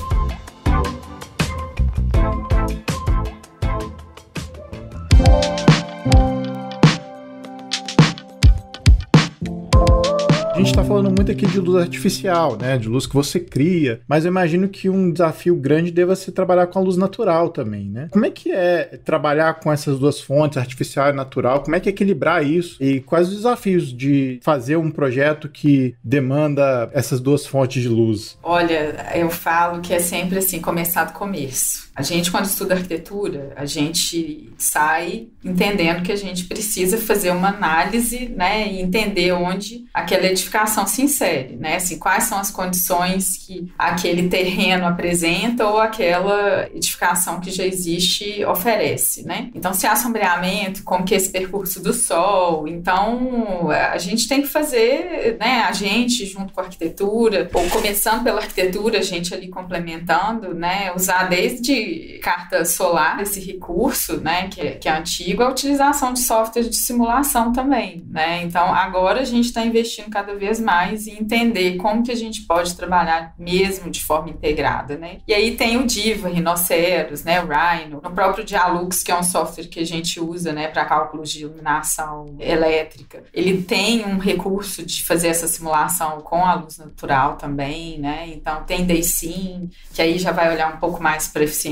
A gente está falando muito aqui de luz artificial, né? De luz que você cria, mas eu imagino que um desafio grande deva ser trabalhar com a luz natural também, né? Como é que é trabalhar com essas duas fontes, artificial e natural? Como é que é equilibrar isso? E quais os desafios de fazer um projeto que demanda essas duas fontes de luz? Olha, eu falo que é sempre assim, começar do começo. A gente, quando estuda arquitetura, a gente sai entendendo que a gente precisa fazer uma análise, né, e entender onde aquela edificação se insere, né, assim, quais são as condições que aquele terreno apresenta ou aquela edificação que já existe oferece, né. Então, se há sombreamento, como que é esse percurso do sol, então a gente tem que fazer, né, a gente junto com a arquitetura, ou começando pela arquitetura, a gente ali complementando, né, usar desde carta solar, esse recurso, né, que é, que é antigo, a utilização de softwares de simulação também, né, então agora a gente está investindo cada vez mais em entender como que a gente pode trabalhar mesmo de forma integrada, né, e aí tem o Diva, Rhinoceros, né, o Rhino, no próprio Dialux, que é um software que a gente usa, né, para cálculos de iluminação elétrica, ele tem um recurso de fazer essa simulação com a luz natural também, né, então tem DaySim, que aí já vai olhar um pouco mais para eficiência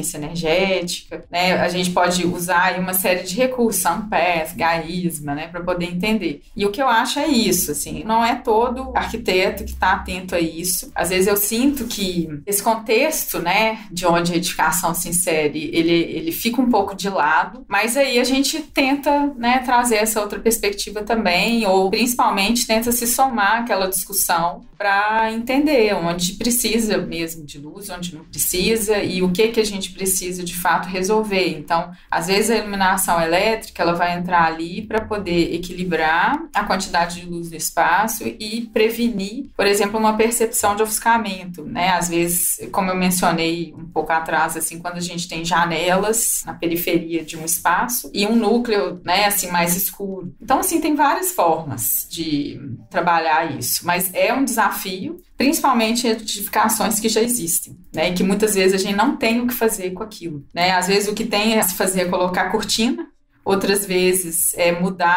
eficiência energética, né? A gente pode usar aí uma série de recursos, Ampere, GAISMA, né, para poder entender. E o que eu acho é isso, assim, não é todo arquiteto que está atento a isso. Às vezes eu sinto que esse contexto, né, de onde a edificação se insere, ele, ele fica um pouco de lado, mas aí a gente tenta, né, trazer essa outra perspectiva também, ou principalmente tenta se somar àquela discussão para entender onde precisa mesmo de luz, onde não precisa e o que que a gente precisa de fato resolver. Então, às vezes a iluminação elétrica ela vai entrar ali para poder equilibrar a quantidade de luz no espaço e prevenir, por exemplo, uma percepção de ofuscamento, né? Às vezes, como eu mencionei um pouco atrás, assim, quando a gente tem janelas na periferia de um espaço e um núcleo, né, assim, mais escuro. Então, assim, tem várias formas de trabalhar isso, mas é um desafio, principalmente em edificações que já existem, né, e que muitas vezes a gente não tem o que fazer com aquilo, né? Às vezes o que tem a se fazer é colocar cortina, outras vezes é mudar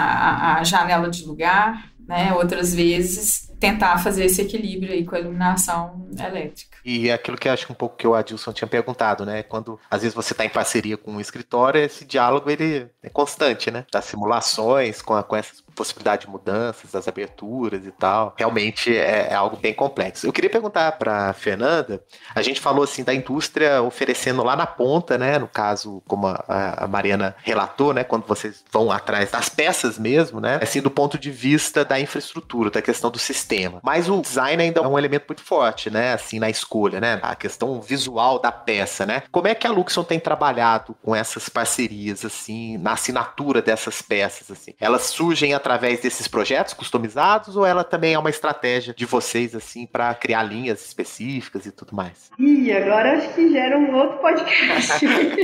a, a janela de lugar, né? Outras vezes tentar fazer esse equilíbrio aí com a iluminação elétrica. E aquilo que eu acho um pouco que o Adilson tinha perguntado, né? Quando às vezes você está em parceria com um escritório, esse diálogo ele é constante, né? Das simulações com, a, com essas possibilidades de mudanças, das aberturas e tal. Realmente é, é algo bem complexo. Eu queria perguntar para a Fernanda, a gente falou assim da indústria oferecendo lá na ponta, né? No caso, como a, a Mariana relatou, né? Quando vocês vão atrás das peças mesmo, né? Assim, do ponto de vista da infraestrutura, da questão do sistema. Mas o design ainda é um elemento muito forte, né? Assim, na escolha, né? A questão visual da peça, né? Como é que a Luxon tem trabalhado com essas parcerias, assim, na assinatura dessas peças, assim? Elas surgem através desses projetos customizados ou ela também é uma estratégia de vocês, assim, para criar linhas específicas e tudo mais? Ih, agora acho que gera um outro podcast.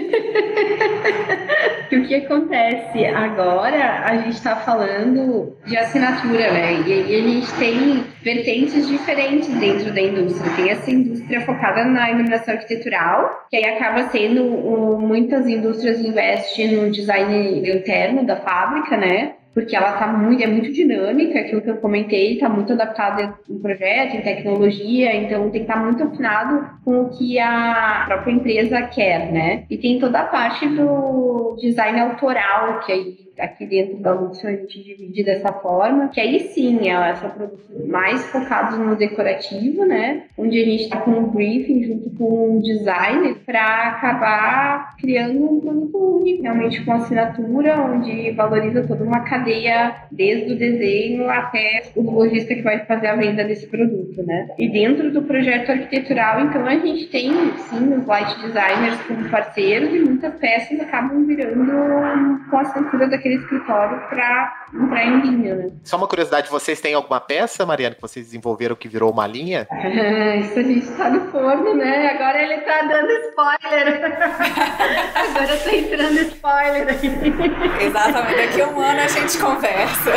Que o que acontece agora, a gente está falando de assinatura, né? E aí a gente tem vertentes diferentes dentro da indústria. Tem essa indústria focada na iluminação arquitetural, que aí acaba sendo, um, muitas indústrias investem no design interno da fábrica, né? Porque ela tá muito, é muito dinâmica, aquilo que eu comentei, está muito adaptada em projeto, em tecnologia, então tem que estar muito afinado com o que a própria empresa quer, né? E tem toda a parte do design autoral, que aí aqui dentro da Luxon a gente divide dessa forma, que aí sim, ela são produtos mais focados no decorativo, né? Onde a gente está com um briefing junto com um designer para acabar criando um produto único, realmente com assinatura, onde valoriza toda uma cadeia, desde o desenho até o lojista que vai fazer a venda desse produto, né? E dentro do projeto arquitetural, então, a gente tem, sim, os light designers como parceiros e muitas peças acabam virando com a assinatura daquele escritório para entrar em linha, né? Só uma curiosidade, vocês têm alguma peça, Mariana, que vocês desenvolveram que virou uma linha? Isso a gente tá no forno, né? Agora ele tá dando spoiler. Agora tá entrando spoiler aqui. Exatamente, daqui a um ano a gente conversa.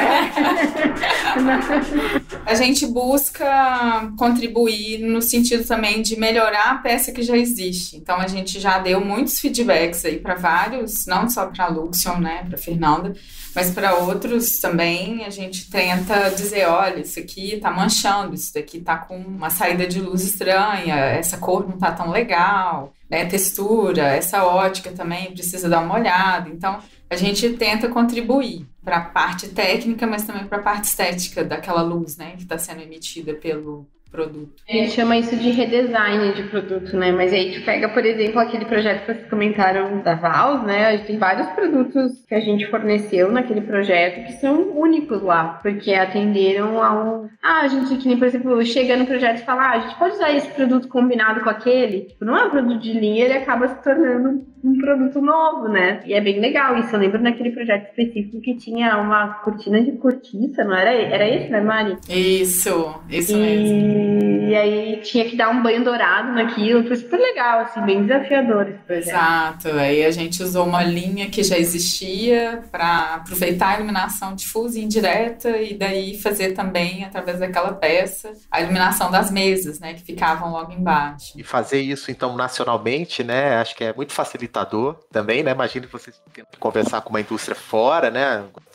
A gente busca contribuir no sentido também de melhorar a peça que já existe. Então a gente já deu muitos feedbacks aí para vários, não só para a Luxon, né, para Fernanda, mas para outros também a gente tenta dizer, olha, isso aqui tá manchando, isso daqui tá com uma saída de luz estranha, essa cor não tá tão legal, né, textura, essa ótica também precisa dar uma olhada. Então a gente tenta contribuir para a parte técnica, mas também para a parte estética daquela luz, né, que está sendo emitida pelo produto. A gente chama isso de redesign de produto, né? Mas aí tu pega, por exemplo, aquele projeto que vocês comentaram da Vals, né? A gente tem vários produtos que a gente forneceu naquele projeto que são únicos lá, porque atenderam a um... Ah, a gente, que nem, por exemplo, chega no projeto e fala, ah, a gente pode usar esse produto combinado com aquele? Tipo, não é um produto de linha, ele acaba se tornando um produto novo, né? E é bem legal isso. Eu lembro naquele projeto específico que tinha uma cortina de cortiça, não era? Era esse, né, Mari? Isso, isso e... mesmo. E aí tinha que dar um banho dourado naquilo. Foi super legal, assim, bem desafiador esse projeto. Exato. Aí a gente usou uma linha que já existia para aproveitar a iluminação difusa e indireta e daí fazer também, através daquela peça, a iluminação das mesas, né, que ficavam logo embaixo. E fazer isso, então, nacionalmente, né, acho que é muito facilitador também, né? Imagina que vocês tentam conversar com uma indústria fora, né?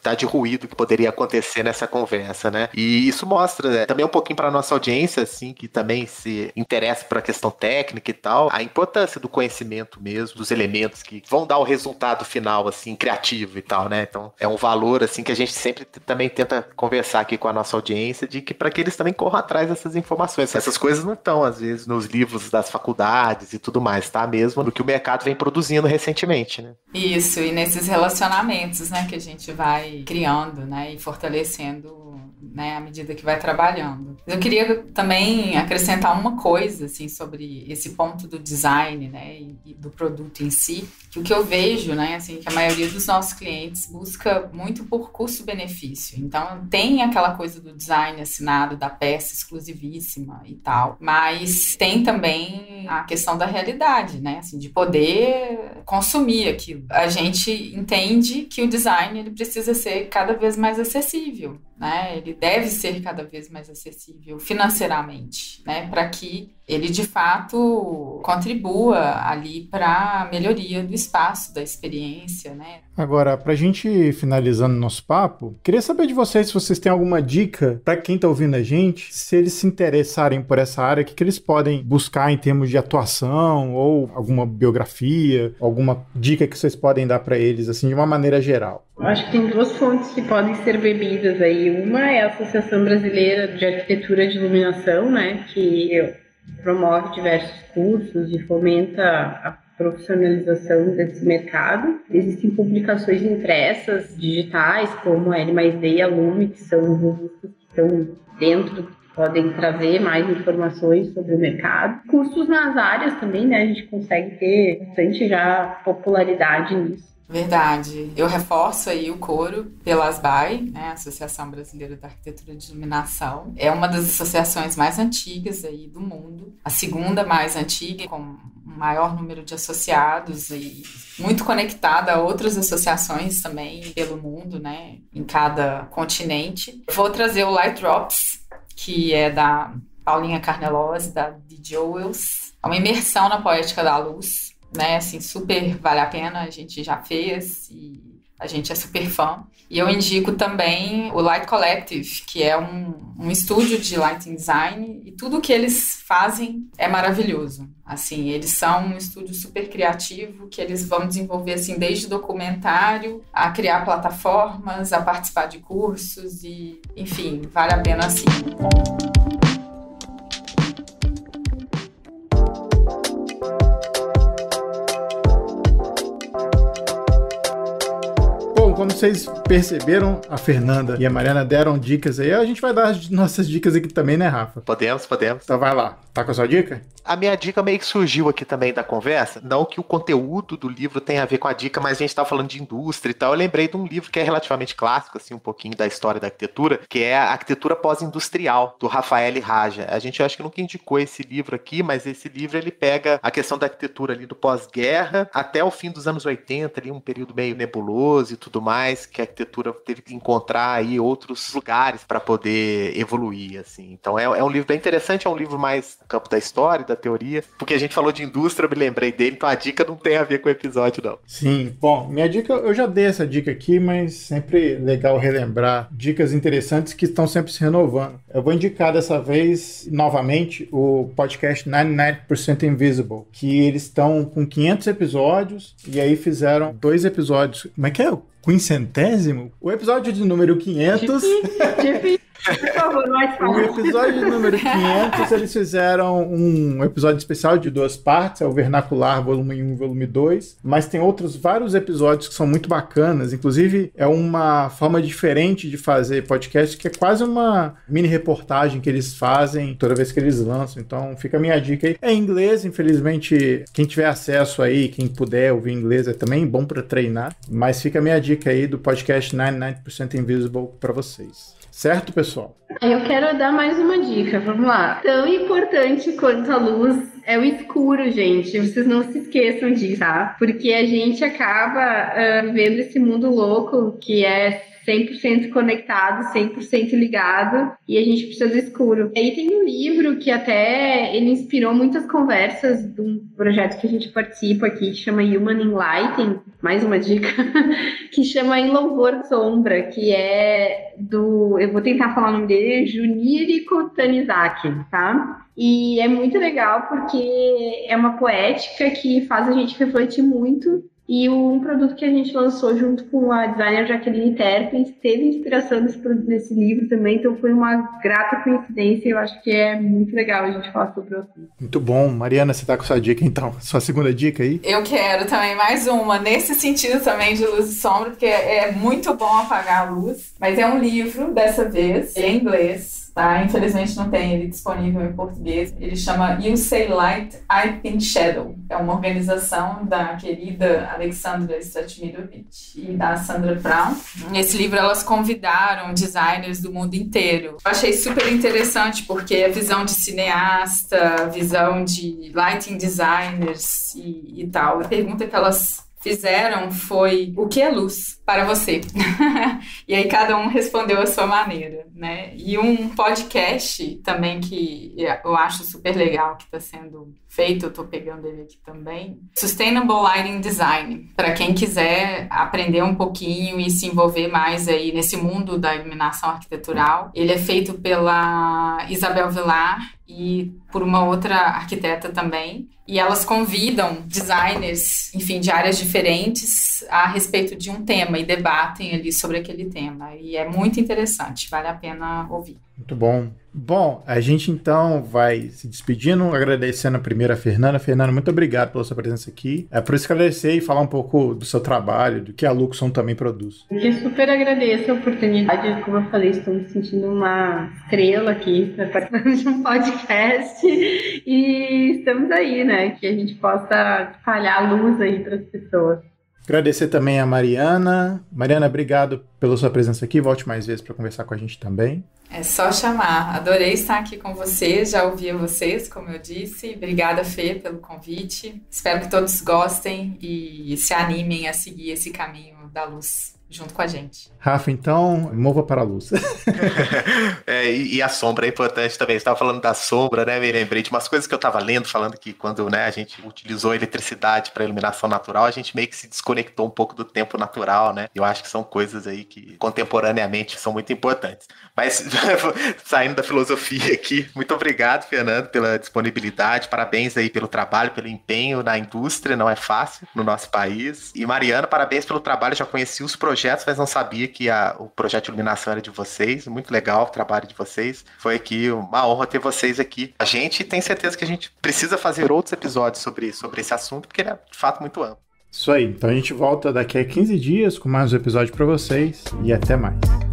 quantidade de ruído que poderia acontecer nessa conversa, né? E isso mostra, né, também um pouquinho para nossa audiência, assim, que também se interessa por a questão técnica e tal, a importância do conhecimento mesmo, dos elementos que vão dar o resultado final, assim, criativo e tal, né? Então, é um valor, assim, que a gente sempre também tenta conversar aqui com a nossa audiência, de que para que eles também corram atrás dessas informações. Essas coisas não estão, às vezes, nos livros das faculdades e tudo mais, tá? Mesmo do que o mercado vem produzindo recentemente, né? Isso, e nesses relacionamentos, né, que a gente vai criando, né, e fortalecendo, né, à medida que vai trabalhando. Eu queria também acrescentar uma coisa, assim, sobre esse ponto do design, né, e, e do produto em si, que o que eu vejo, né, assim, que a maioria dos nossos clientes busca muito por custo-benefício. Então, tem aquela coisa do design assinado, da peça exclusivíssima e tal, mas tem também a questão da realidade, né, assim, de poder consumir aquilo. A gente entende que o design, ele precisa ser cada vez mais acessível, né, ele deve ser cada vez mais acessível financeiramente, né, para que ele de fato contribua ali para a melhoria do espaço, da experiência, né. Agora, para a gente finalizando nosso papo, queria saber de vocês se vocês têm alguma dica para quem está ouvindo a gente, se eles se interessarem por essa área, o que, que eles podem buscar em termos de atuação ou alguma biografia, alguma dica que vocês podem dar para eles, assim, de uma maneira geral. Acho que tem duas fontes que podem ser bebidas aí. Uma é a Associação Brasileira de Arquitetura de Iluminação, né, que promove diversos cursos e fomenta a profissionalização desse mercado. Existem publicações impressas, digitais, como a L mais D e a Lume, que são revistas que estão dentro, que podem trazer mais informações sobre o mercado. Cursos nas áreas também, né, a gente consegue ter bastante já popularidade nisso. Verdade. Eu reforço aí o coro pela ASBAI, né, Associação Brasileira da Arquitetura de Iluminação. É uma das associações mais antigas aí do mundo, a segunda mais antiga, com um maior número de associados e muito conectada a outras associações também pelo mundo, né, em cada continente. Vou trazer o Light Drops, que é da Paulinha Carnellosi, da The Jewels. É uma imersão na poética da luz, né, assim, super vale a pena, a gente já fez e a gente é super fã. E eu indico também o Light Collective, que é um, um estúdio de lighting design, e tudo que eles fazem é maravilhoso. Assim, eles são um estúdio super criativo, que eles vão desenvolver, assim, desde documentário, a criar plataformas, a participar de cursos e, enfim, vale a pena, assim. Como vocês perceberam, a Fernanda e a Mariana deram dicas aí. A gente vai dar as nossas dicas aqui também, né, Rafa? Podemos, podemos. Então vai lá. Tá com a sua dica? A minha dica meio que surgiu aqui também da conversa. Não que o conteúdo do livro tenha a ver com a dica, mas a gente tava falando de indústria e tal. Eu lembrei de um livro que é relativamente clássico, assim, um pouquinho da história da arquitetura, que é a Arquitetura Pós-Industrial, do Rafael Raja. A gente, eu acho que nunca indicou esse livro aqui, mas esse livro, ele pega a questão da arquitetura ali do pós-guerra até o fim dos anos oitenta, ali um período meio nebuloso e tudo mais, que a arquitetura teve que encontrar aí outros lugares para poder evoluir, assim. Então é, é um livro bem interessante, é um livro mais no campo da história, da teoria, porque a gente falou de indústria, eu me lembrei dele, então a dica não tem a ver com o episódio, não. Sim, bom, minha dica, eu já dei essa dica aqui, mas sempre legal relembrar dicas interessantes que estão sempre se renovando. Eu vou indicar dessa vez, novamente, o podcast noventa e nove por cento Invisible, que eles estão com quinhentos episódios, e aí fizeram dois episódios, como é que é? O quinquagésimo? O episódio de número quinhentos... Difícil, difícil. Por favor, mais fácil. O episódio número quinhentos, eles fizeram um episódio especial de duas partes, é o Vernacular, volume um e volume dois, mas tem outros vários episódios que são muito bacanas, inclusive é uma forma diferente de fazer podcast, que é quase uma mini reportagem que eles fazem toda vez que eles lançam, então fica a minha dica aí. É em inglês, infelizmente, quem tiver acesso aí, quem puder ouvir inglês é também bom para treinar, mas fica a minha dica aí do podcast noventa e nove por cento Invisible para vocês. Certo, pessoal? Eu quero dar mais uma dica, vamos lá. Tão importante quanto a luz é o escuro, gente. Vocês não se esqueçam disso, tá? Porque a gente acaba uh, vendo esse mundo louco que é cem por cento conectado, cem por cento ligado, e a gente precisa do escuro. E aí tem um livro que até ele inspirou muitas conversas de um projeto que a gente participa aqui, que chama Human in Lighting, mais uma dica, que chama Em Louvor Sombra, que é do, eu vou tentar falar o nome dele, Junichiro Tanizaki, tá? E é muito legal porque é uma poética que faz a gente refletir muito. E um produto que a gente lançou junto com a designer Jaqueline Terpens teve inspiração nesse, nesse livro também, então foi uma grata coincidência e eu acho que é muito legal a gente falar sobre o assunto. Muito bom. Mariana, você tá com sua dica então? Sua segunda dica aí? Eu quero também mais uma, nesse sentido também de luz e sombra, porque é muito bom apagar a luz, mas é um livro, dessa vez, em inglês. Tá? Infelizmente não tem ele disponível em português. Ele chama You Say Light, I Think Shadow. É uma organização da querida Alexandra Stratmirovich e da Sandra Brown. Nesse livro elas convidaram designers do mundo inteiro. Eu achei super interessante porque a visão de cineasta, a visão de lighting designers e, e tal. A pergunta que elas fizeram foi: o que é luz para você? E aí cada um respondeu a sua maneira, né? E um podcast também que eu acho super legal que está sendo feito, eu estou pegando ele aqui também, Sustainable Lighting Design, para quem quiser aprender um pouquinho e se envolver mais aí nesse mundo da iluminação arquitetural. Ele é feito pela Isabel Vilar e por uma outra arquiteta também, e elas convidam designers, enfim, de áreas diferentes a respeito de um tema e debatem ali sobre aquele tema, e é muito interessante, vale a pena ouvir. Muito bom. Bom, a gente então vai se despedindo, agradecendo a primeira a Fernanda. Fernanda, muito obrigado pela sua presença aqui. É por esclarecer e falar um pouco do seu trabalho, do que a Luxon também produz. Eu super agradeço a oportunidade, como eu falei, estou me sentindo uma estrela aqui para participar de um podcast e estamos aí, né, que a gente possa espalhar a luz aí para as pessoas. Agradecer também a Mariana. Mariana, obrigado pela sua presença aqui. Volte mais vezes para conversar com a gente também. É só chamar. Adorei estar aqui com vocês, já ouvia vocês, como eu disse. Obrigada, Fê, pelo convite. Espero que todos gostem e se animem a seguir esse caminho da luz junto com a gente. Rafa, então, mova para a luz. é, e, e a sombra é importante também. Você estava falando da sombra, né? Me lembrei de umas coisas que eu estava lendo, falando que quando, né, a gente utilizou a eletricidade para iluminação natural, a gente meio que se desconectou um pouco do tempo natural, né? Eu acho que são coisas aí que contemporaneamente são muito importantes. Mas, saindo da filosofia aqui, muito obrigado, Fernando, pela disponibilidade. Parabéns aí pelo trabalho, pelo empenho na indústria, não é fácil no nosso país. E Mariana, parabéns pelo trabalho. Eu já conheci os projetos, mas não sabia que a, o projeto de iluminação era de vocês. Muito legal o trabalho de vocês. Foi aqui uma honra ter vocês aqui. A gente tem certeza que a gente precisa fazer outros episódios sobre, sobre esse assunto, porque ele é de fato muito amplo. Isso aí. Então a gente volta daqui a quinze dias com mais um episódio para vocês e até mais.